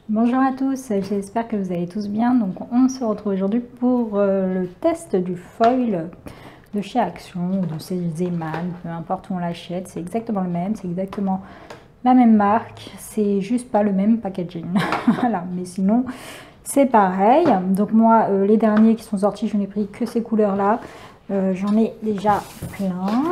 Bonjour à tous, j'espère que vous allez tous bien. Donc on se retrouve aujourd'hui pour le test du foil de chez Action ou de chez Zeman, peu importe où on l'achète, c'est exactement le même, c'est exactement la même marque, c'est juste pas le même packaging. Voilà, mais sinon c'est pareil. Donc moi les derniers qui sont sortis, je n'ai pris que ces couleurs là, j'en ai déjà plein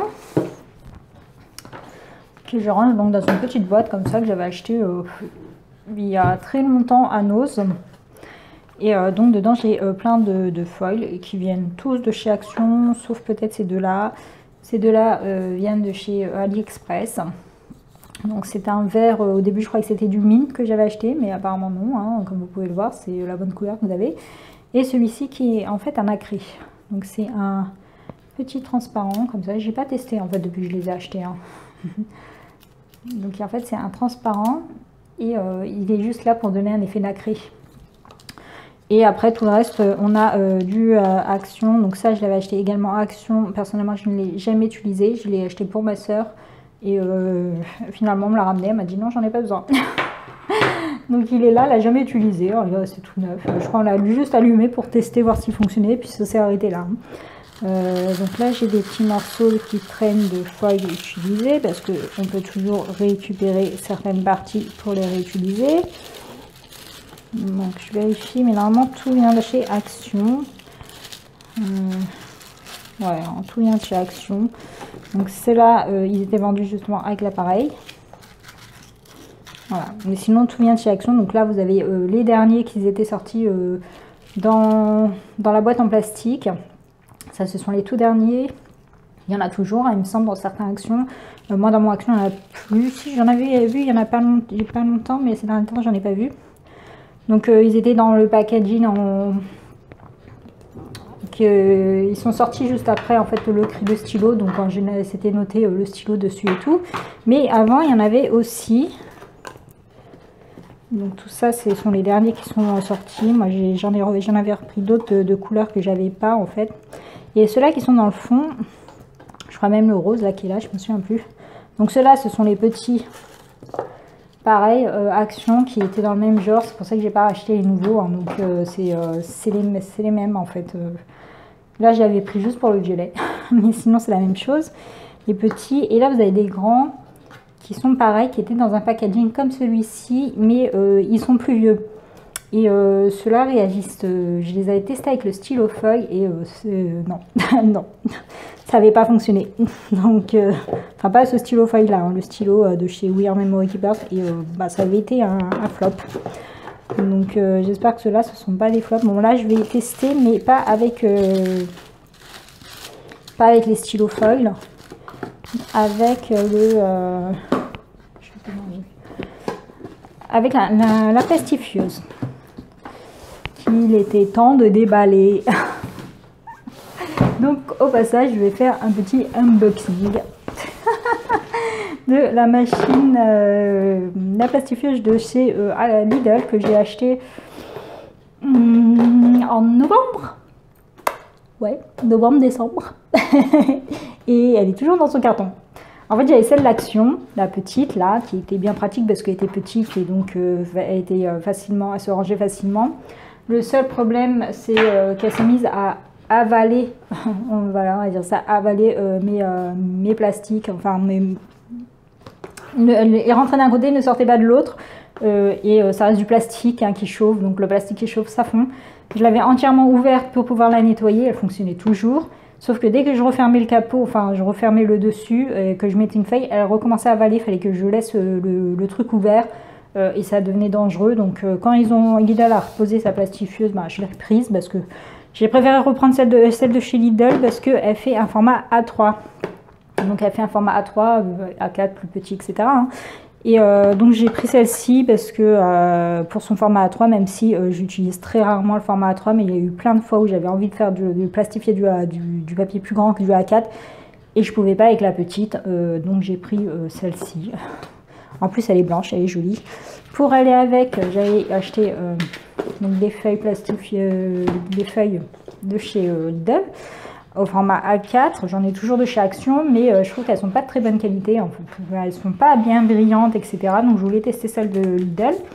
que je range donc dans une petite boîte comme ça que j'avais acheté il y a très longtemps à Noz. Et donc dedans j'ai plein de foils qui viennent tous de chez Action, sauf peut-être ces deux-là. Ces deux-là viennent de chez AliExpress. Donc c'est un vert, au début je crois que c'était du mint que j'avais acheté, mais apparemment non, hein, comme vous pouvez le voir, c'est la bonne couleur que vous avez. Et celui-ci qui est en fait un nacré. Donc c'est un petit transparent comme ça, j'ai pas testé en fait depuis que je les ai achetés. Hein. Donc en fait c'est un transparent et il est juste là pour donner un effet nacré. Et après tout le reste on a du Action, donc ça je l'avais acheté également à Action, personnellement je ne l'ai jamais utilisé, je l'ai acheté pour ma soeur et finalement on me l'a ramené, elle m'a dit non j'en ai pas besoin. Donc il est là, elle l'a jamais utilisé, c'est tout neuf, je crois qu'on l'a juste allumé pour tester, voir s'il fonctionnait, puis ça s'est arrêté là. Donc là j'ai des petits morceaux qui traînent de foil utilisées parce qu'on peut toujours récupérer certaines parties pour les réutiliser. Donc je vérifie, mais normalement tout vient de chez Action. Ouais, tout vient de chez Action. Donc c'est là, ils étaient vendus justement avec l'appareil. Voilà, mais sinon tout vient de chez Action. Donc là vous avez les derniers qui étaient sortis dans la boîte en plastique. Ça, ce sont les tout derniers. Il y en a toujours, hein, il me semble, dans certaines Actions. Moi, dans mon Action, il n'y en a plus. Si j'en avais vu, il n'y en a pas longtemps, mais ces derniers temps, j'en ai pas vu. Donc, ils étaient dans le packaging ils sont sortis juste après, en fait, le stylo. Donc, en général, c'était noté le stylo dessus et tout. Mais avant, il y en avait aussi. Donc, tout ça, ce sont les derniers qui sont sortis. Moi, j'en avais repris d'autres de couleurs que j'avais pas, en fait. Et ceux-là qui sont dans le fond, je crois même le rose là qui est là, je me souviens plus. Donc ceux-là, ce sont les petits, pareil, Action, qui étaient dans le même genre. C'est pour ça que j'ai pas acheté les nouveaux. Hein. Donc c'est les mêmes en fait. Là, j'avais pris juste pour le violet, mais sinon c'est la même chose. Les petits. Et là, vous avez des grands qui sont pareils, qui étaient dans un packaging comme celui-ci, mais ils sont plus vieux. Et ceux-là réagissent, je les avais testés avec le stylo feuille et non, non, ça n'avait pas fonctionné. Donc, enfin pas ce stylo feuille là, hein, le stylo de chez We Are Memory Keepers, et ça avait été un flop. Donc j'espère que ceux-là ce sont pas des flops. Bon là je vais tester, mais pas avec les stylos feuilles, avec avec la pestifieuse. Il était temps de déballer. Donc au passage je vais faire un petit unboxing de la machine la plastifieuse de chez Lidl que j'ai acheté en novembre. Ouais, novembre-décembre. Et elle est toujours dans son carton. En fait j'avais celle d'Action, la petite là, qui était bien pratique parce qu'elle était petite et donc elle se rangeait facilement. Le seul problème, c'est qu'elle s'est mise à avaler, voilà, on va dire ça, avaler mes plastiques, enfin, et rentrait d'un côté, ne sortait pas de l'autre, et ça reste du plastique hein, qui chauffe, donc le plastique qui chauffe, ça fond. Je l'avais entièrement ouverte pour pouvoir la nettoyer, elle fonctionnait toujours, sauf que dès que je refermais le capot, enfin, je refermais le dessus, et que je mettais une feuille, elle recommençait à avaler, il fallait que je laisse le truc ouvert. Et ça devenait dangereux. Donc quand Lidl a reposé sa plastifieuse, je l'ai reprise parce que j'ai préféré reprendre celle de chez Lidl parce qu'elle fait un format A3. Donc elle fait un format A3, A4 plus petit, etc. Hein. Et donc j'ai pris celle-ci parce que pour son format A3, même si j'utilise très rarement le format A3, mais il y a eu plein de fois où j'avais envie de faire de plastifier du papier plus grand que du A4 et je pouvais pas avec la petite. Donc j'ai pris celle-ci. En plus, elle est blanche, elle est jolie. Pour aller avec, j'avais acheté donc des feuilles plastifiées, des feuilles de chez Lidl au format A4. J'en ai toujours de chez Action, mais je trouve qu'elles sont pas de très bonne qualité. En fait. Elles sont pas bien brillantes, etc. Donc je voulais tester celle de Lidl.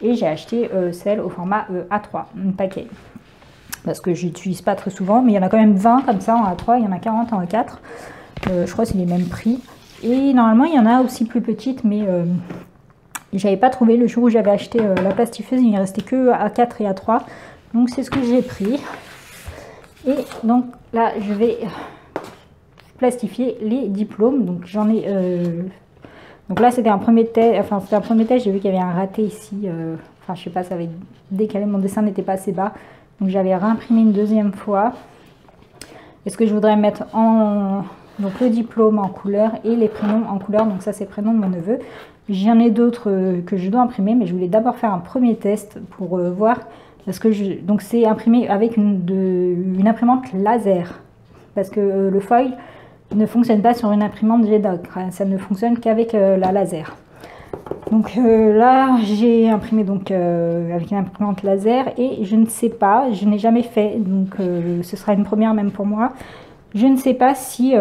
Et j'ai acheté celle au format A3, un paquet. Parce que je n'utilise pas très souvent, mais il y en a quand même 20 comme ça en A3, il y en a 40 en A4. Je crois que c'est les mêmes prix. Et normalement, il y en a aussi plus petites, mais j'avais pas trouvé le jour où j'avais acheté la plastifieuse, il ne restait que A4 et A3. Donc c'est ce que j'ai pris. Et donc là, je vais plastifier les diplômes. Donc j'en ai... donc là, c'était un premier test. Enfin, c'était un premier test, j'ai vu qu'il y avait un raté ici. Enfin, je sais pas, ça avait décalé, mon dessin n'était pas assez bas. Donc j'avais réimprimé une deuxième fois. Et ce que je voudrais mettre en... Donc le diplôme en couleur et les prénoms en couleur. Donc ça, c'est le prénom de mon neveu. J'en ai d'autres que je dois imprimer, mais je voulais d'abord faire un premier test pour voir. Parce que donc c'est imprimé avec une imprimante laser. Parce que le foil ne fonctionne pas sur une imprimante G-Doc. Ça ne fonctionne qu'avec la laser. Donc là, j'ai imprimé donc avec une imprimante laser et je ne sais pas, je n'ai jamais fait. Donc ce sera une première même pour moi. Je ne sais pas si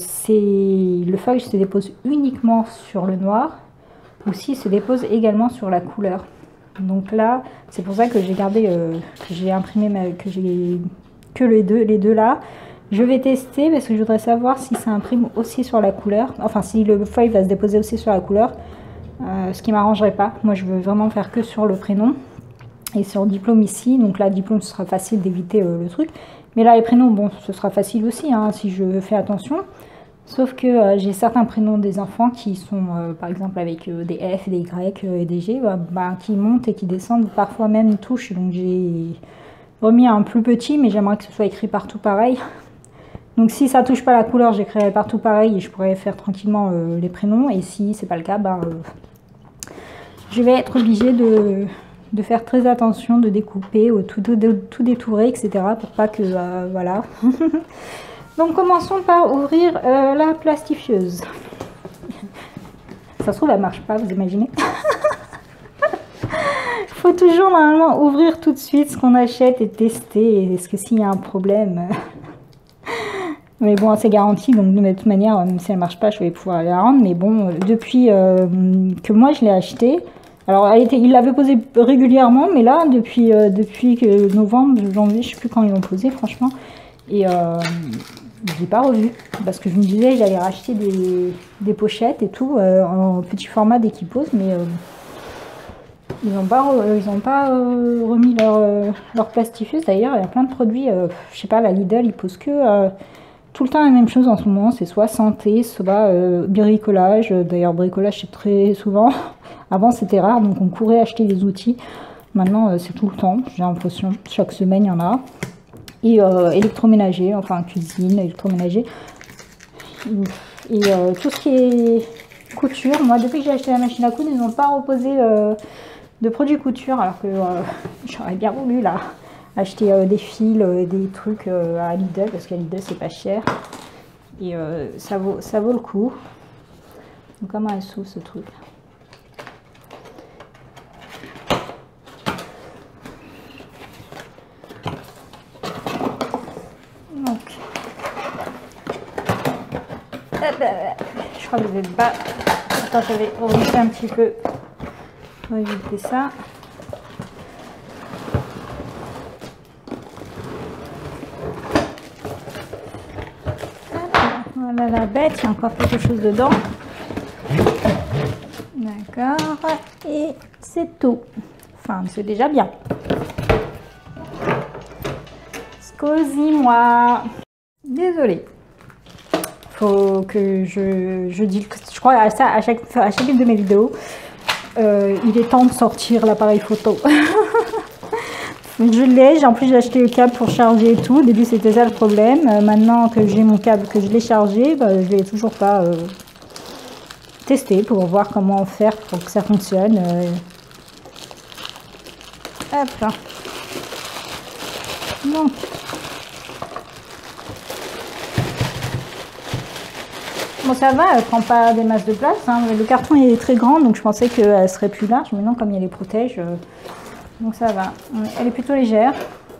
le foil se dépose uniquement sur le noir ou s'il se dépose également sur la couleur. Donc là, c'est pour ça que j'ai gardé, que j'ai imprimé, que les deux là. Je vais tester parce que je voudrais savoir si ça imprime aussi sur la couleur. Enfin, si le foil va se déposer aussi sur la couleur. Ce qui m'arrangerait pas. Moi, je veux vraiment faire que sur le prénom. Et sur le diplôme ici. Donc là, diplôme, ce sera facile d'éviter le truc. Mais là, les prénoms, bon, ce sera facile aussi, hein, si je fais attention. Sauf que j'ai certains prénoms des enfants qui sont, par exemple, avec des F, des Y et des G, qui montent et qui descendent, parfois même touchent. Donc j'ai remis un plus petit, mais j'aimerais que ce soit écrit partout pareil. Donc si ça touche pas la couleur, j'écrirai partout pareil et je pourrais faire tranquillement les prénoms. Et si c'est pas le cas, je vais être obligée de faire très attention, de découper, tout détourer, etc. pour pas que... voilà. Donc commençons par ouvrir la plastifieuse. Ça se trouve, elle marche pas, vous imaginez? Il faut toujours normalement ouvrir tout de suite ce qu'on achète et tester. Est-ce que s'il y a un problème... Mais bon, c'est garanti, donc de toute manière, même si elle ne marche pas, je vais pouvoir la rendre. Mais bon, depuis que moi je l'ai acheté, alors il l'avait posé régulièrement, mais là, depuis que novembre, janvier, je ne sais plus quand ils l'ont posé, franchement. Et je ne l'ai pas revu, parce que je me disais, j'allais racheter des pochettes et tout, en petit format dès qu'ils posent, mais ils n'ont pas remis leur plastifieuse. D'ailleurs, il y a plein de produits, je sais pas, la Lidl, ils posent que... tout le temps la même chose en ce moment, c'est soit santé, soit bricolage. D'ailleurs, bricolage, c'est très souvent. Avant, c'était rare, donc on courait acheter des outils. Maintenant, c'est tout le temps, j'ai l'impression. Chaque semaine, il y en a. Et électroménager, enfin cuisine, électroménager. Et tout ce qui est couture. Moi, depuis que j'ai acheté la machine à coudre, ils n'ont pas reposé de produits couture. Alors que j'aurais bien voulu, là, acheter des fils, des trucs à Lidl, parce qu'à Lidl c'est pas cher et ça vaut le coup. Donc comment elle s'ouvre ce truc? Donc je crois que je vais pas... Attends, je vais remonter un petit peu pour éviter ça. Voilà la bête, il y a encore quelque chose dedans. D'accord, et c'est tout. Enfin, c'est déjà bien. Scusi-moi. Désolée. Faut que je dis, je crois à ça à chacune de mes vidéos. Il est temps de sortir l'appareil photo. Je l'ai, en plus j'ai acheté le câble pour charger et tout. Au début c'était ça le problème. Maintenant que j'ai mon câble, que je l'ai chargé, je ne l'ai toujours pas testé pour voir comment faire pour que ça fonctionne. Hop là. Donc. Bon ça va, elle prend pas des masses de place. Hein. Le carton est très grand donc je pensais qu'elle serait plus large. Mais non, comme il les protège... donc ça va, elle est plutôt légère,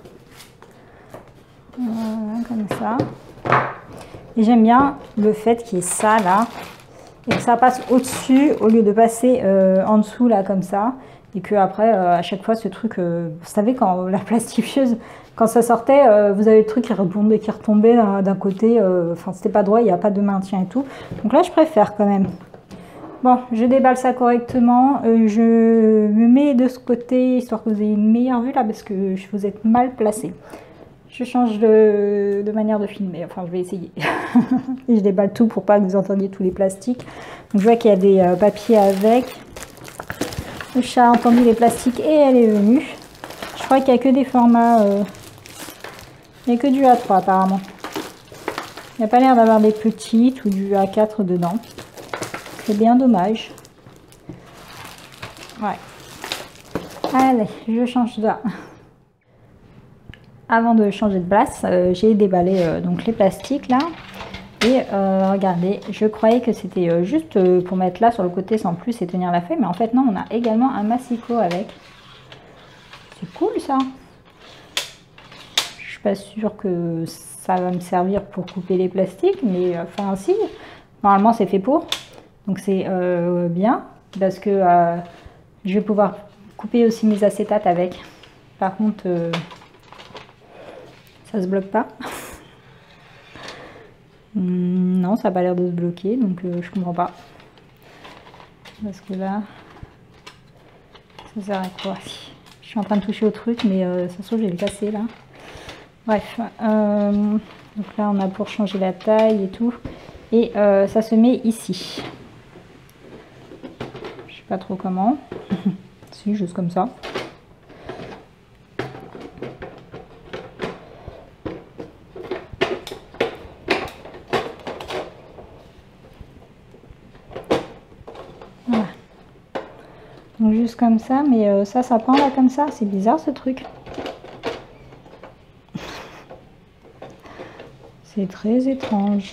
comme ça. Et j'aime bien le fait qu'il y ait ça là, et que ça passe au-dessus au lieu de passer en dessous là comme ça. Et que après, à chaque fois, ce truc, vous savez, quand la plastifieuse, quand ça sortait, vous avez le truc qui retombait d'un côté, enfin, c'était pas droit, il n'y a pas de maintien et tout. Donc là, je préfère quand même. Bon, je déballe ça correctement. Je me mets de ce côté, histoire que vous ayez une meilleure vue là, parce que vous êtes mal placé. Je change de manière de filmer, enfin je vais essayer. Et je déballe tout pour pas que vous entendiez tous les plastiques. Donc je vois qu'il y a des papiers avec. Le chat a entendu les plastiques et elle est venue. Je crois qu'il n'y a que des formats... il n'y a que du A3 apparemment. Il n'y a pas l'air d'avoir des petites ou du A4 dedans. C'est bien dommage. Ouais. Allez, je change de là. Avant de changer de place, j'ai déballé donc les plastiques là. Et regardez, je croyais que c'était juste pour mettre là sur le côté sans plus et tenir la feuille. Mais en fait non, on a également un massicot avec. C'est cool ça. Je suis pas sûre que ça va me servir pour couper les plastiques. Mais enfin si, normalement c'est fait pour. Donc c'est bien. Parce que je vais pouvoir couper aussi mes acétates avec. Par contre, ça se bloque pas. Non, ça n'a pas l'air de se bloquer, donc je comprends pas. Parce que là, ça sert à quoi? Je suis en train de toucher au truc, mais ça se trouve, je vais le casser là. Bref, donc là, on a pour changer la taille et tout. Et ça se met ici. Je sais pas trop comment. Si, juste comme ça. Donc juste comme ça, mais ça pend là comme ça, c'est bizarre ce truc. C'est très étrange.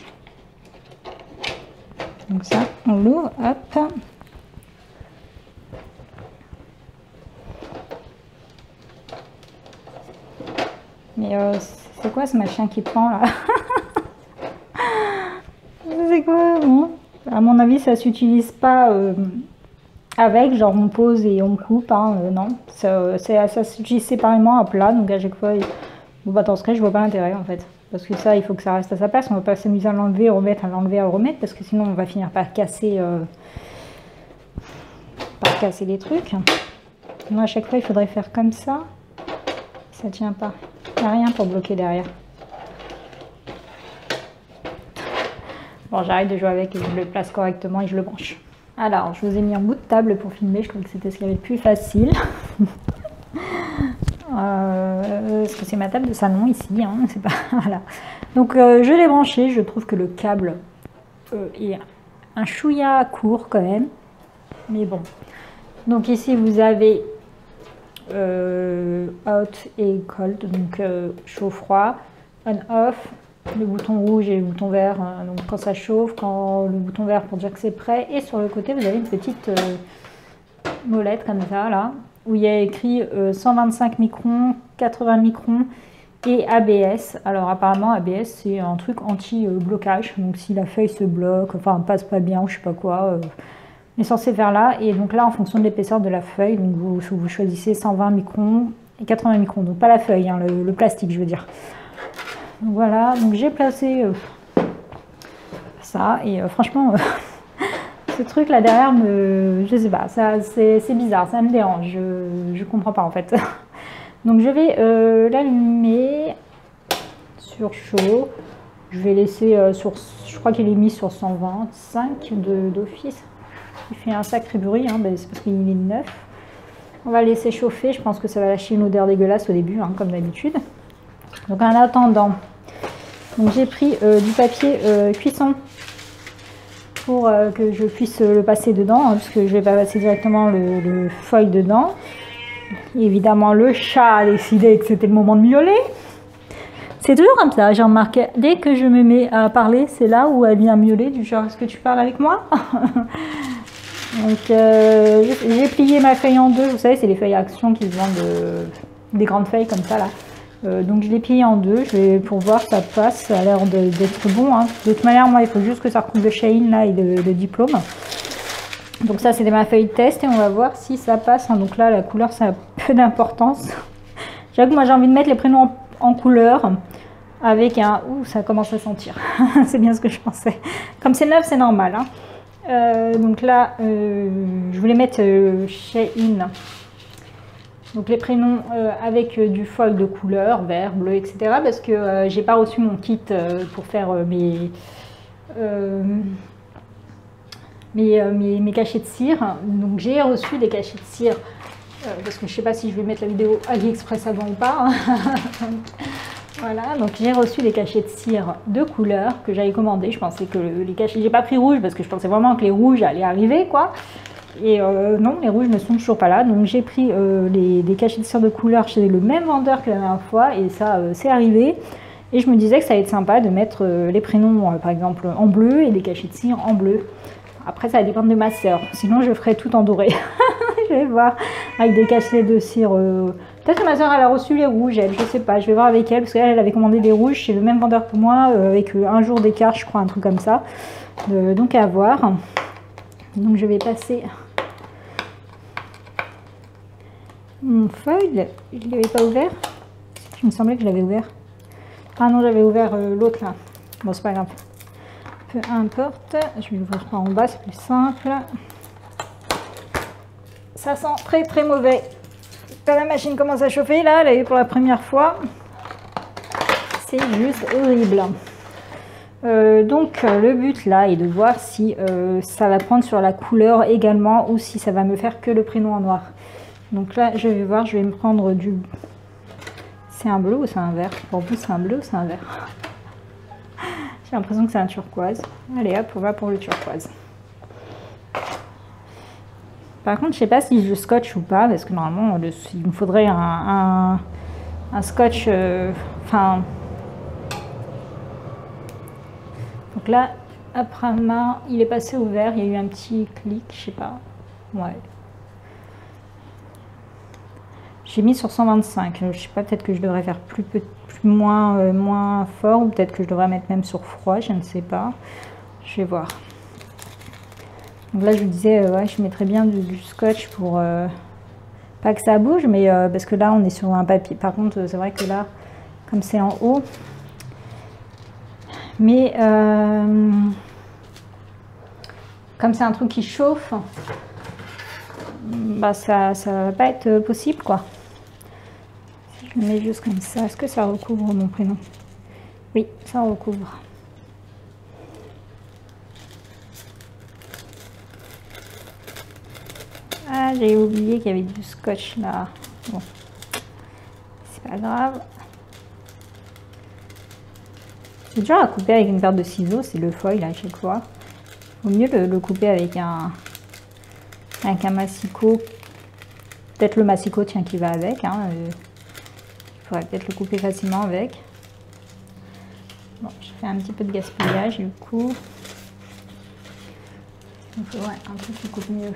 Donc ça, on l'ouvre, hop. Mais c'est quoi ce machin qui pend là? C'est quoi? Bon, à mon avis, ça s'utilise pas... avec, genre on pose et on coupe, hein, non, ça s'utilise séparément à plat, donc à chaque fois, bon, bah, dans ce cas, je vois pas l'intérêt en fait, parce que ça, il faut que ça reste à sa place, on va pas s'amuser à l'enlever, remettre, à l'enlever, à le remettre, parce que sinon on va finir par casser les trucs. Moi, à chaque fois, il faudrait faire comme ça, ça tient pas, il n'y a rien pour bloquer derrière. Bon, j'arrête de jouer avec et je le place correctement et je le branche. Alors, je vous ai mis un bout de table pour filmer, je trouve que c'était ce qu'il y avait de plus facile. Parce que c'est ma table de salon ici, hein, c'est pas... Voilà. Donc, je l'ai branché, je trouve que le câble est un chouïa court quand même. Mais bon. Donc ici, vous avez hot et cold, donc chaud-froid, on-off. Le bouton rouge et le bouton vert, donc quand ça chauffe, quand le bouton vert pour dire que c'est prêt. Et sur le côté, vous avez une petite molette comme ça, là, où il y a écrit 125 microns, 80 microns et ABS. Alors apparemment, ABS, c'est un truc anti-blocage. Donc si la feuille se bloque, enfin passe pas bien ou je sais pas quoi, on est censé faire là. Et donc là, en fonction de l'épaisseur de la feuille, donc vous choisissez 120 microns et 80 microns. Donc pas la feuille, hein, le plastique, je veux dire. Donc voilà, donc j'ai placé ça et franchement ce truc là derrière je sais pas, c'est bizarre, ça me dérange, je comprends pas en fait. Donc je vais l'allumer sur chaud, je vais laisser je crois qu'il est mis sur 125 d'office, il fait un sacré bruit, hein, c'est parce qu'il est neuf. On va laisser chauffer, je pense que ça va lâcher une odeur dégueulasse au début, hein, comme d'habitude. Donc en attendant, j'ai pris du papier cuisson pour que je puisse le passer dedans, hein, parce que je vais pas passer directement le feuille dedans. Évidemment, le chat a décidé que c'était le moment de miauler. C'est toujours comme ça, j'ai remarqué, dès que je me mets à parler, c'est là où elle vient miauler, du genre, est-ce que tu parles avec moi? Donc j'ai plié ma feuille en deux, vous savez, c'est les feuilles Action qui se vendent des grandes feuilles comme ça là. Donc je l'ai plié en deux, pour voir ça passe, ça a l'air d'être bon, hein. De toute manière, moi il faut juste que ça recouvre le shine là et le diplôme. Donc ça, c'était ma feuille de test et on va voir si ça passe. Donc là, la couleur, ça a peu d'importance. J'avoue que moi, j'ai envie de mettre les prénoms en couleur avec un... Ouh, ça commence à sentir. C'est bien ce que je pensais. Comme c'est neuf, c'est normal. Hein. Donc là, je voulais mettre Shein. Donc les prénoms avec du foil de couleur, vert, bleu, etc. Parce que j'ai pas reçu mon kit pour faire mes cachets de cire. Donc j'ai reçu des cachets de cire parce que je sais pas si je vais mettre la vidéo AliExpress avant ou pas. Voilà, donc j'ai reçu des cachets de cire de couleur que j'avais commandé. Je pensais que les cachets, j'ai pas pris rouge parce que je pensais vraiment que les rouges allaient arriver quoi. Et non, les rouges ne sont toujours pas là. Donc j'ai pris des cachets de cire de couleur chez le même vendeur que la dernière fois et ça c'est arrivé. Et je me disais que ça allait être sympa de mettre les prénoms par exemple en bleu et les cachets de cire en bleu. Après ça va dépendre de ma soeur. Sinon je ferai tout en doré. Je vais voir avec des cachets de cire. Peut-être que ma soeur elle a reçu les rouges, elle, je sais pas. Je vais voir avec elle parce qu'elle avait commandé des rouges chez le même vendeur que moi avec un jour d'écart, je crois, un truc comme ça. Donc à voir. Donc je vais passer mon feuille. Je ne l'avais pas ouvert. Il me semblait que je l'avais ouvert. Ah non, j'avais ouvert l'autre là. Bon, c'est pas grave. Peu importe. Je vais l'ouvrir par en bas, c'est plus simple. Ça sent très très mauvais. Quand la machine commence à chauffer, là, elle a eu pour la première fois. C'est juste horrible. Donc le but là est de voir si ça va prendre sur la couleur également ou si ça va me faire que le prénom en noir. Donc là je vais voir, je vais me prendre du... C'est un bleu ou c'est un vert? Pour vous c'est un bleu ou c'est un vert? J'ai l'impression que c'est un turquoise. Allez hop, on va pour le turquoise. Par contre je sais pas si je scotche ou pas parce que normalement il me faudrait un scotch... Enfin... Donc là, après main, il est passé au vert, il y a eu un petit clic, je sais pas. Ouais. J'ai mis sur 125. Je sais pas, peut-être que je devrais faire moins fort ou peut-être que je devrais mettre même sur froid, je ne sais pas. Je vais voir. Donc là, je vous disais, ouais, je mettrais bien du scotch pour pas que ça bouge, mais parce que là, on est sur un papier. Par contre, c'est vrai que là, comme c'est en haut, mais comme c'est un truc qui chauffe, bah ça va pas être possible quoi. Si je le mets juste comme ça, est-ce que ça recouvre mon prénom? Oui, ça recouvre. Ah, j'ai oublié qu'il y avait du scotch là. Bon, c'est pas grave. C'est dur à couper avec une paire de ciseaux, c'est le foil à chaque fois. Il vaut mieux le couper avec un massicot. Peut-être le massicot tiens qui va avec. Hein, il faudrait peut-être le couper facilement avec. Bon, je fais un petit peu de gaspillage du coup. Il faudrait un truc qui coupe mieux.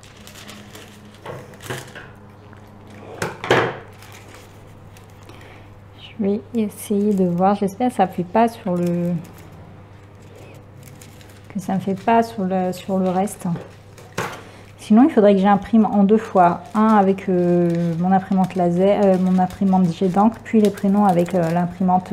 Je vais essayer de voir, j'espère que ça fait pas sur le... que ça ne fait pas sur le reste. Sinon, il faudrait que j'imprime en 2 fois. Un avec mon imprimante laser, mon imprimante jet d'encre, puis les prénoms avec l'imprimante...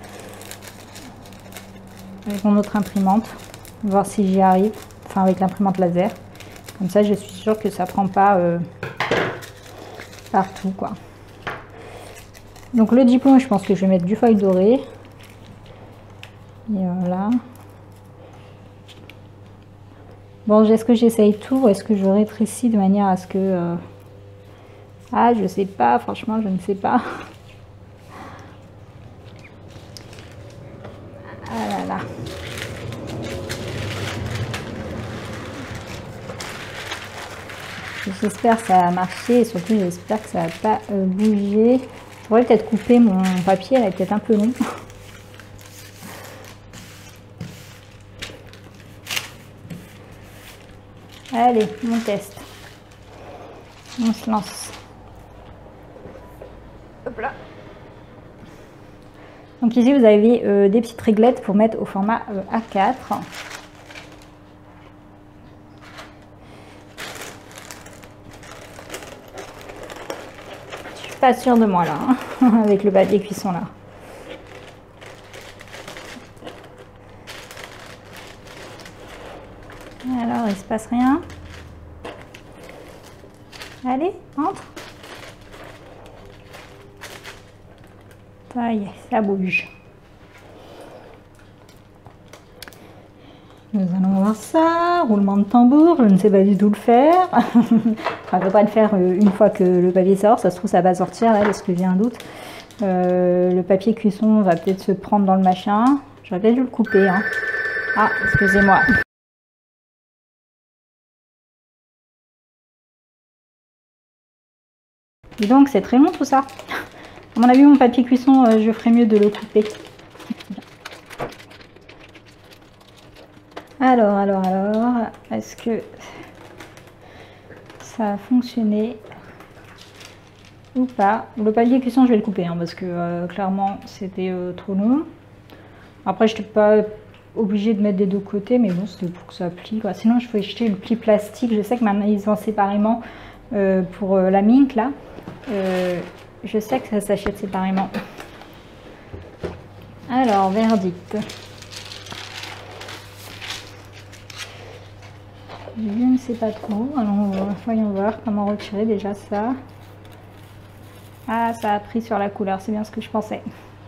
avec mon autre imprimante. Voir si j'y arrive. Enfin, avec l'imprimante laser. Comme ça, je suis sûre que ça prend pas partout, quoi. Donc le diplôme, je pense que je vais mettre du foil doré. Et voilà. Bon, est-ce que j'essaye tout ou est-ce que je rétrécis de manière à ce que... Ah, je sais pas, franchement, je ne sais pas. Ah là là. J'espère que ça va marcher et surtout j'espère que ça va pas bouger. Je pourrais peut-être couper mon papier, elle est peut-être un peu long. Allez, on teste. On se lance. Hop là. Donc ici vous avez des petites réglettes pour mettre au format A4. pas sûre de moi là, hein, avec le papier cuisson là. Alors, il se passe rien. Allez, entre. Ça y est, ça bouge. Nous allons voir ça. Roulement de tambour, je ne sais pas du tout le faire. Enfin, je ne peux pas le faire une fois que le papier sort. Ça se trouve, ça va sortir là, parce que j'ai un doute. Le papier cuisson va peut-être se prendre dans le machin. J'aurais peut-être dû le couper. Hein. Ah, excusez-moi. Et donc, c'est très long tout ça. À mon avis, mon papier cuisson, je ferais mieux de le couper. Alors, est-ce que ça a fonctionné ou pas? Le papier cuisson, je vais le couper, hein, parce que clairement, c'était trop long. Après, je n'étais pas obligée de mettre des deux côtés, mais bon, c'était pour que ça plie, quoi. Sinon, je peux jeter le pli plastique. Je sais que maintenant, ils vendent séparément pour la mink, là. Je sais que ça s'achète séparément. Alors, verdict. Je ne sais pas trop. Alors, voyons voir comment retirer déjà ça. Ah, ça a pris sur la couleur. C'est bien ce que je pensais.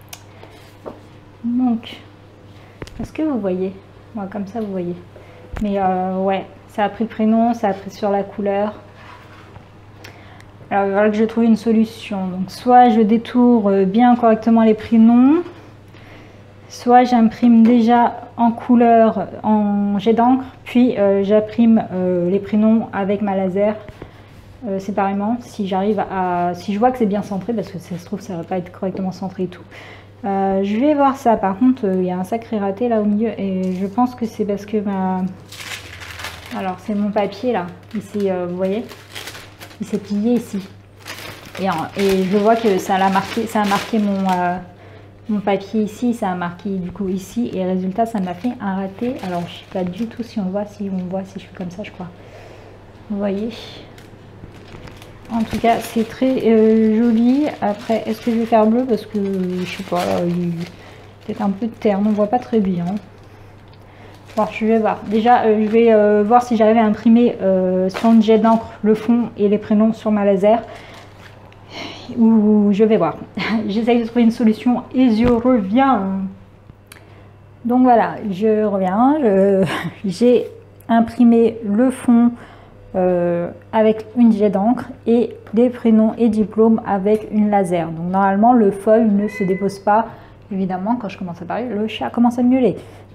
Donc, est-ce que vous voyez? Moi, comme ça, vous voyez. Mais ouais, ça a pris le prénom, ça a pris sur la couleur. Alors, il va falloir que je trouve une solution. Donc, soit je détourne bien correctement les prénoms, soit j'imprime déjà en couleur, en jet d'encre, puis j'imprime les prénoms avec ma laser séparément, si j'arrive à... Si je vois que c'est bien centré, parce que ça se trouve, ça va pas être correctement centré et tout. Je vais voir ça. Par contre, il y a un sacré raté là au milieu, et je pense que c'est parce que ma... Alors, c'est mon papier là, ici, vous voyez, il s'est plié ici. Et je vois que ça a marqué mon papier ici, ça a marqué du coup ici, et résultat, ça m'a fait un raté. Alors, je sais pas du tout si on voit, si je fais comme ça, je crois. Vous voyez? En tout cas, c'est très joli. Après, est-ce que je vais faire bleu? Parce que, je sais pas, il y a peut-être un peu de terne, on voit pas très bien. Bon, je vais voir. Déjà, je vais voir si j'arrive à imprimer sur une jet d'encre le fond et les prénoms sur ma laser. Ou je vais voir. J'essaye de trouver une solution et je reviens. Donc voilà, je reviens. J'ai imprimé le fond avec une jet d'encre et des prénoms et diplômes avec une laser. Donc normalement, le foil ne se dépose pas. Évidemment, quand je commence à parler, le chat commence à miauler.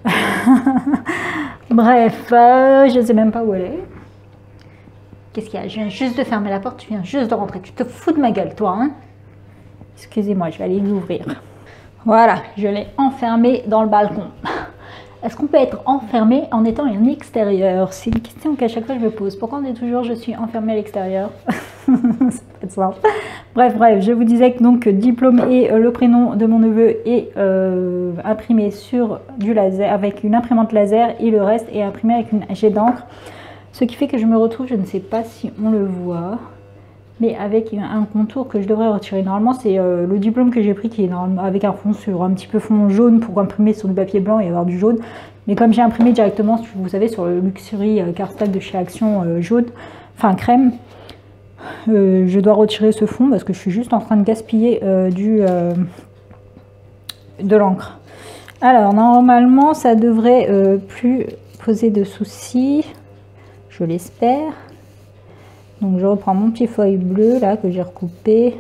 Bref, je ne sais même pas où elle est. Qu'est-ce qu'il y a? Je viens juste de fermer la porte, tu viens juste de rentrer. Tu te fous de ma gueule, toi, hein? Excusez-moi, je vais aller l'ouvrir. Voilà, je l'ai enfermée dans le balcon. Est-ce qu'on peut être enfermé en étant en extérieur? C'est une question qu'à chaque fois je me pose. Pourquoi on dit toujours je suis enfermée à l'extérieur? C'est pas simple. Bref, je vous disais que donc diplôme et le prénom de mon neveu est imprimé sur du laser avec une imprimante laser, et le reste est imprimé avec une jet d'encre. Ce qui fait que je me retrouve, je ne sais pas si on le voit, mais avec un contour que je devrais retirer. Normalement, c'est le diplôme que j'ai pris qui est avec un fond sur un petit peu fond jaune pour imprimer sur du papier blanc et avoir du jaune. Mais comme j'ai imprimé directement, vous savez, sur le Luxury Cardstock de chez Action jaune, enfin crème, je dois retirer ce fond parce que je suis juste en train de gaspiller de l'encre. Alors, normalement, ça devrait plus poser de soucis, je l'espère. Donc je reprends mon petit feuille bleu là que j'ai recoupé.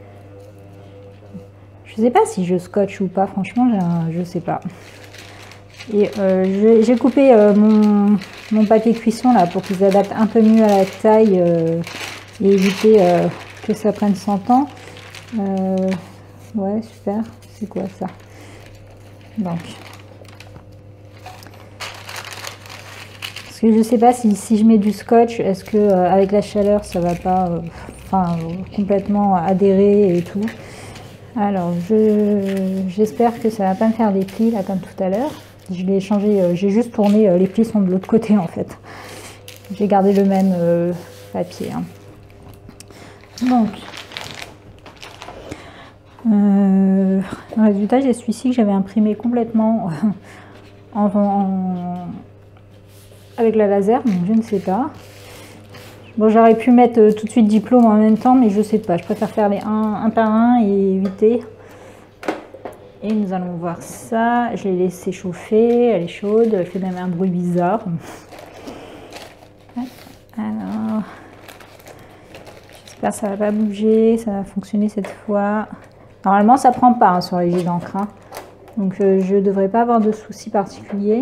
Je sais pas si je scotche ou pas, franchement je sais pas. Et j'ai coupé mon papier cuisson là pour qu'il s'adapte un peu mieux à la taille et éviter que ça prenne 100 ans. Ouais, super. C'est quoi ça? Donc. Parce que je sais pas si je mets du scotch, est-ce que avec la chaleur ça va pas complètement adhérer et tout. Alors j'espère que ça va pas me faire des plis là comme tout à l'heure. Je l'ai changé, j'ai juste tourné, les plis sont de l'autre côté en fait. J'ai gardé le même papier. Hein. Donc Le résultat, j'ai celui-ci que j'avais imprimé complètement avec la laser, donc je ne sais pas. Bon, j'aurais pu mettre tout de suite diplôme en même temps, mais je sais pas. Je préfère faire les un par un et éviter. Et nous allons voir ça. Je l'ai laissée chauffer, elle est chaude, elle fait même un bruit bizarre. Alors, j'espère que ça va pas bouger, ça va fonctionner cette fois. Normalement, ça prend pas hein, sur les jets d'encre. Hein. Donc, je ne devrais pas avoir de soucis particuliers.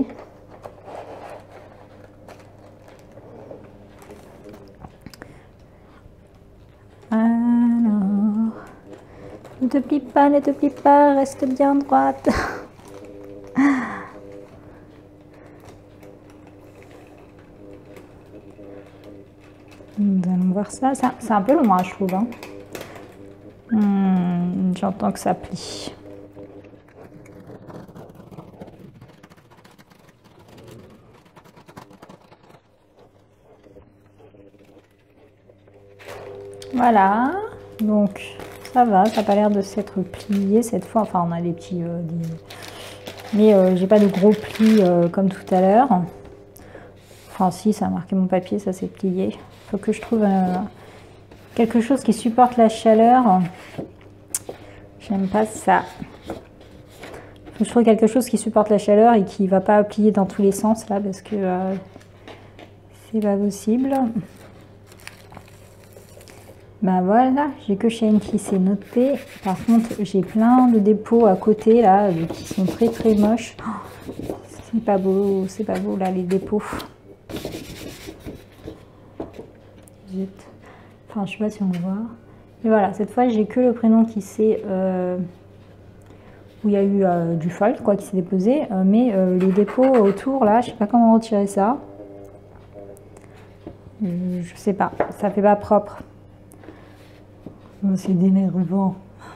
Alors, ne te plie pas, reste bien droite. Nous allons voir ça. C'est un peu long, hein, je trouve. Hein. J'entends que ça plie. Voilà, donc ça va, ça n'a pas l'air de s'être plié cette fois. Enfin, on a les petits... Mais j'ai pas de gros plis comme tout à l'heure. Enfin, si, ça a marqué mon papier, ça s'est plié. Il faut que je trouve quelque chose qui supporte la chaleur. J'aime pas ça. Faut que je trouve quelque chose qui supporte la chaleur et qui va pas plier dans tous les sens là, parce que c'est pas possible. Ben voilà, j'ai que Shein qui s'est noté. Par contre, j'ai plein de dépôts à côté là, qui sont très très moches. Oh, c'est pas beau là les dépôts. Zut. Enfin, je sais pas si on le voit. Mais voilà, cette fois j'ai que le prénom qui s'est... où il y a eu du foil quoi qui s'est déposé. Mais les dépôts autour là, je sais pas comment retirer ça. Je sais pas, ça fait pas propre. C'est énervant.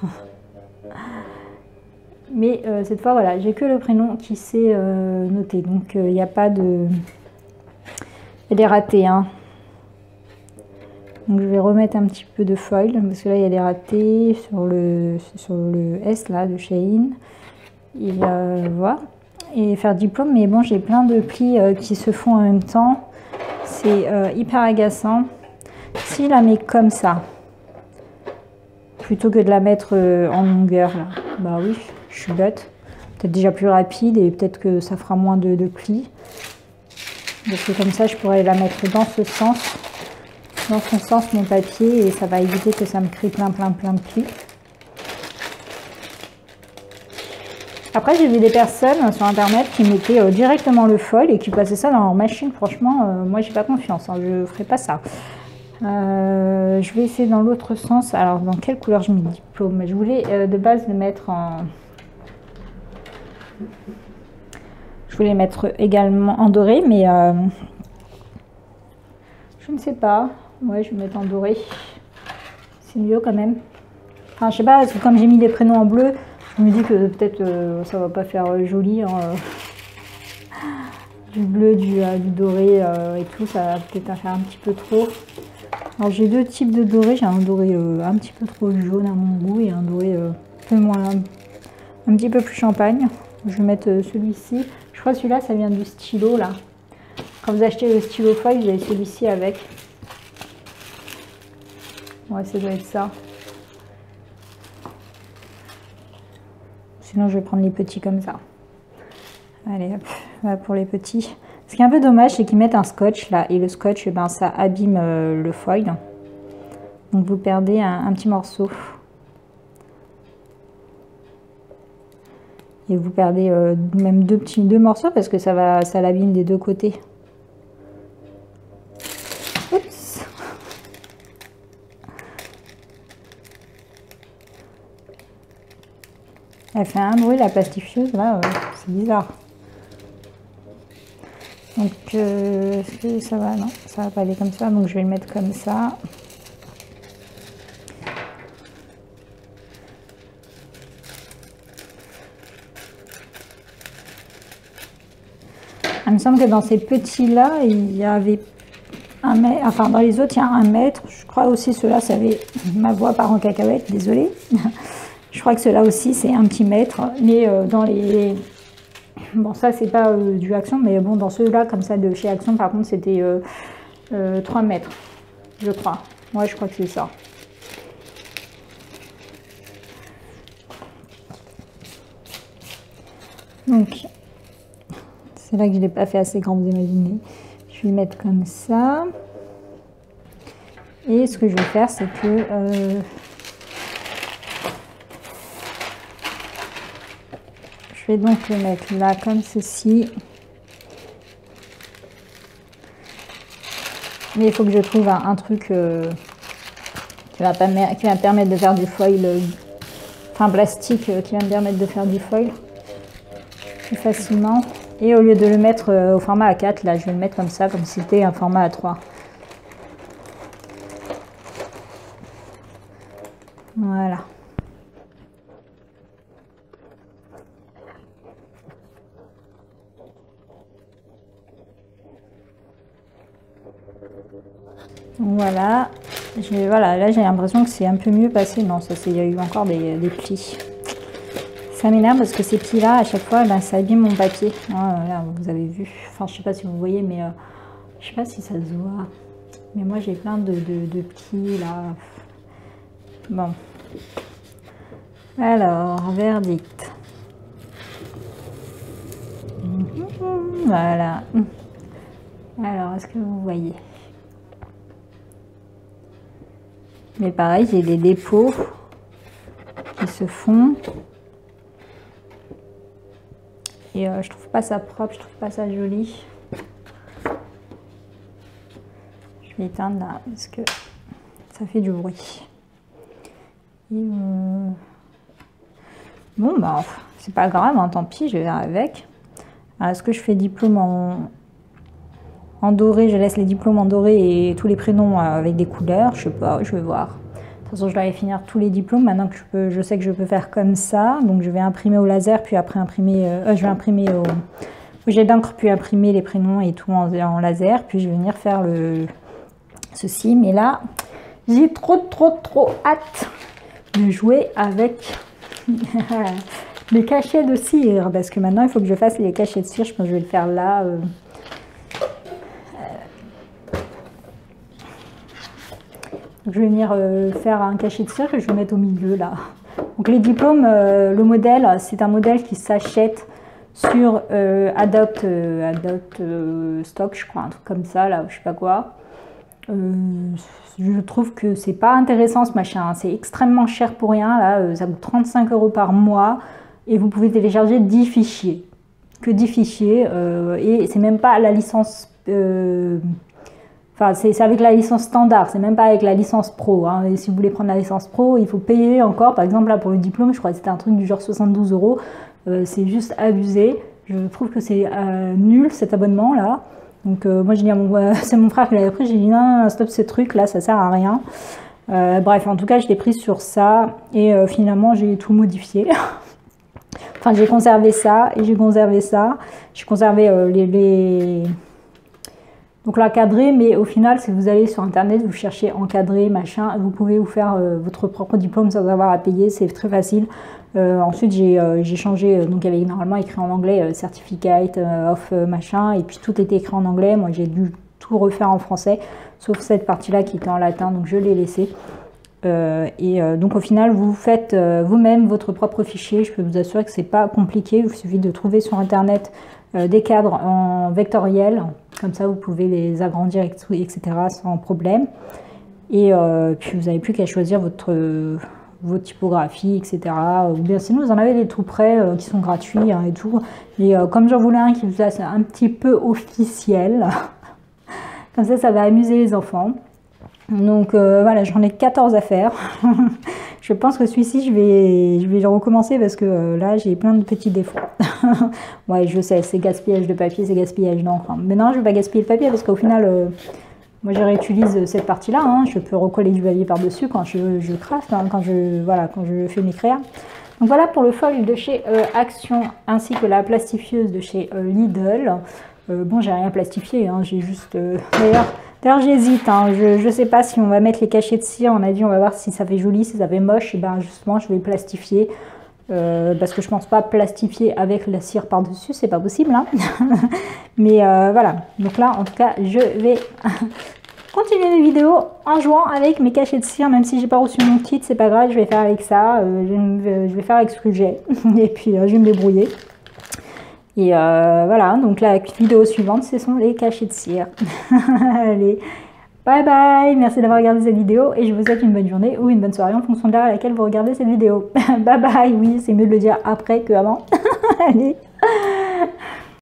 Mais cette fois, voilà, j'ai que le prénom qui s'est noté. Donc, il n'y a pas de... Il y a des ratés. Hein. Donc, je vais remettre un petit peu de foil. Parce que là, il y a des ratés sur le S, là, de Shein. Et voilà. Et faire diplôme. Mais bon, j'ai plein de plis qui se font en même temps. C'est hyper agaçant. Si je la mets comme ça... plutôt que de la mettre en longueur là. Bah oui, je suis bête. Peut-être déjà plus rapide et peut-être que ça fera moins de plis. Parce que comme ça, je pourrais la mettre dans ce sens. Dans son sens, mon papier, et ça va éviter que ça me crée plein de plis. Après, j'ai vu des personnes sur internet qui mettaient directement le foil et qui passaient ça dans leur machine. Franchement, moi, j'ai pas confiance. Hein. Je ferai pas ça. Je vais essayer dans l'autre sens. Alors, dans quelle couleur je mets le diplôme? Je voulais de base le mettre en... Je voulais mettre également en doré, mais je ne sais pas. Ouais, je vais mettre en doré. C'est mieux quand même. Enfin, je sais pas, parce que comme j'ai mis les prénoms en bleu, je me dis que peut-être ça va pas faire joli. Hein, du bleu, du doré et tout, ça va peut-être faire un petit peu trop. Alors j'ai deux types de doré, j'ai un doré un petit peu trop jaune à mon goût et un doré un petit peu plus champagne. Je vais mettre celui-ci. Je crois que celui-là ça vient du stylo là. Quand vous achetez le stylo foil, vous avez celui-ci avec. Ouais, ça doit être ça. Sinon je vais prendre les petits comme ça. Allez hop, voilà pour les petits. Ce qui est un peu dommage, c'est qu'ils mettent un scotch là, et le scotch, ben, ça abîme le foil. Donc vous perdez un petit morceau. Et vous perdez même deux morceaux parce que ça l'abîme des deux côtés. Oups. Elle fait un bruit la plastifieuse là, c'est bizarre. Donc, est-ce que ça va? Non, ça va pas aller comme ça, donc je vais le mettre comme ça. Il me semble que dans ces petits-là, il y avait un mètre, enfin dans les autres, il y a 1 mètre. Je crois aussi ceux-là, ça avait ma voix part en cacahuète, désolée. Je crois que cela aussi c'est 1 petit mètre, mais dans les... Bon ça c'est pas du Action, mais bon dans ceux-là comme ça de chez Action par contre c'était 3 mètres, je crois. Ouais, je crois que c'est ça. Donc, c'est là que je n'ai pas fait assez grand, vous imaginez. Je vais mettre comme ça. Et ce que je vais faire, c'est que... je vais donc le mettre là, comme ceci. Mais il faut que je trouve un truc qui va me permettre de faire du foil, enfin plastique, qui va me permettre de faire du foil plus facilement. Et au lieu de le mettre au format A4, là je vais le mettre comme ça, comme si c'était un format A3. Voilà. Voilà. Voilà, là j'ai l'impression que c'est un peu mieux passé. Non, ça il y a eu encore des plis. Ça m'énerve parce que ces plis-là, à chaque fois, ben, ça abîme mon papier. Là, vous avez vu. Enfin, je sais pas si vous voyez, mais je sais pas si ça se voit. Mais moi, j'ai plein de plis là. Bon. Alors, verdict. Voilà. Alors, est-ce que vous voyez? Mais pareil, j'ai des dépôts qui se font. Et je trouve pas ça propre, je trouve pas ça joli. Je vais éteindre là parce que ça fait du bruit. Et bon bah c'est pas grave, hein, tant pis, je vais faire avec. Est-ce que je fais diplôme en doré? Je laisse les diplômes en doré et tous les prénoms avec des couleurs, je sais pas, je vais voir. De toute façon, je vais aller finir tous les diplômes. Maintenant que je sais que je peux faire comme ça, donc je vais imprimer au laser, puis après imprimer, je vais imprimer au jet d'encre, puis imprimer les prénoms et tout en laser, puis je vais venir faire ceci. Mais là, j'ai trop hâte de jouer avec les cachets de cire, parce que maintenant il faut que je fasse les cachets de cire. Je pense que je vais le faire là. Je vais venir faire un cachet de cire que je vais mettre au milieu là. Donc les diplômes, le modèle, c'est un modèle qui s'achète sur Adopt Stock, je crois, un truc comme ça là, je sais pas quoi. Je trouve que c'est pas intéressant ce machin, hein. C'est extrêmement cher pour rien là, ça coûte 35 € par mois et vous pouvez télécharger 10 fichiers, que 10 fichiers et c'est même pas la licence. Enfin, c'est avec la licence standard, c'est même pas avec la licence pro. Hein. Et si vous voulez prendre la licence pro, il faut payer encore. Par exemple, là pour le diplôme, je crois que c'était un truc du genre 72 €. C'est juste abusé. Je trouve que c'est nul cet abonnement là. Donc moi j'ai dit c'est mon frère qui l'avait pris, j'ai dit non, stop ce truc là, ça sert à rien. Bref, en tout cas, je l'ai pris sur ça et finalement j'ai tout modifié. Enfin, j'ai conservé ça et j'ai conservé ça. J'ai conservé donc l'encadré, mais au final, si vous allez sur internet, vous cherchez encadré, machin, vous pouvez vous faire votre propre diplôme sans avoir à payer, c'est très facile. Ensuite, j'ai changé, donc il y avait normalement écrit en anglais Certificate of machin, et puis tout était écrit en anglais. Moi, j'ai dû tout refaire en français, sauf cette partie-là qui était en latin, donc je l'ai laissé. Donc au final, vous faites vous-même votre propre fichier. Je peux vous assurer que c'est pas compliqué. Il suffit de trouver sur internet des cadres en vectoriel, comme ça vous pouvez les agrandir, etc. sans problème. Et puis vous n'avez plus qu'à choisir votre typographie, etc. Ou bien sinon vous en avez des tout prêts qui sont gratuits hein, et tout. Et comme j'en voulais un qui vous fasse un petit peu officiel, comme ça va amuser les enfants. Donc voilà, j'en ai 14 à faire. Je pense que celui-ci, je vais le recommencer parce que là, j'ai plein de petits défauts. Ouais, je sais, c'est gaspillage de papier, c'est gaspillage d'encre. Mais non, je vais pas gaspiller le papier parce qu'au final, moi, je réutilise cette partie-là. Hein. Je peux recoller du papier par-dessus quand je craft, hein, quand je fais mes créas. Donc voilà pour le foil de chez Action ainsi que la plastifieuse de chez Lidl. Bon, j'ai rien plastifié, hein, j'ai juste... D'ailleurs, D'ailleurs, j'hésite, hein. Je sais pas si on va mettre les cachets de cire. On a dit on va voir si ça fait joli, si ça fait moche. Et ben justement, je vais plastifier. Parce que je pense pas plastifier avec la cire par-dessus, c'est pas possible. Hein. Mais voilà. Donc là, en tout cas, je vais continuer mes vidéos en jouant avec mes cachets de cire. Même si j'ai pas reçu mon kit, c'est pas grave, je vais faire avec ça. Je vais faire avec ce que j'ai. Et puis, je vais me débrouiller. Et voilà, donc la vidéo suivante, ce sont les cachets de cire. Allez, bye bye, merci d'avoir regardé cette vidéo et je vous souhaite une bonne journée ou une bonne soirée en fonction de l'heure à laquelle vous regardez cette vidéo. Bye bye, oui, c'est mieux de le dire après que avant. Allez.